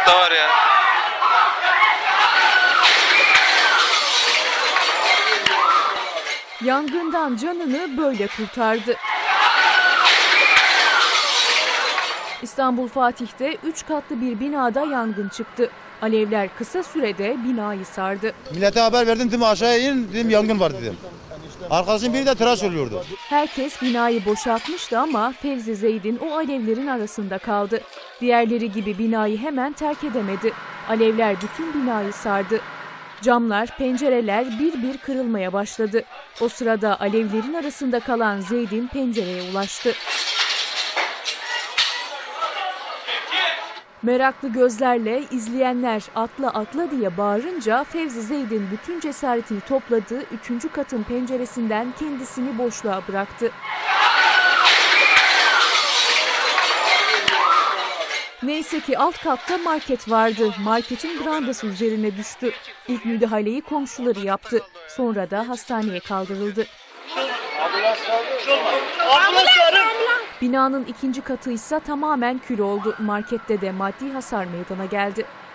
da var ya. Yangından canını böyle kurtardı. İstanbul Fatih'te 3 katlı bir binada yangın çıktı. Alevler kısa sürede binayı sardı. Millete haber verdim, dedim aşağıya in, dedim yangın var dedim. Arkadaşım biri de tıraş oluyordu. Herkes binayı boşaltmıştı ama Fevzi Zeydin o alevlerin arasında kaldı. Diğerleri gibi binayı hemen terk edemedi. Alevler bütün binayı sardı. Camlar, pencereler bir bir kırılmaya başladı. O sırada alevlerin arasında kalan Zeydin pencereye ulaştı. Meraklı gözlerle izleyenler atla atla diye bağırınca Fevzi Zeydin bütün cesaretini topladı, 3. katın penceresinden kendisini boşluğa bıraktı. Neyse ki alt katta market vardı. Marketin brandası üzerine düştü. İlk müdahaleyi komşuları yaptı. Sonra da hastaneye kaldırıldı. Binanın 2. katı ise tamamen kül oldu. Markette de maddi hasar meydana geldi.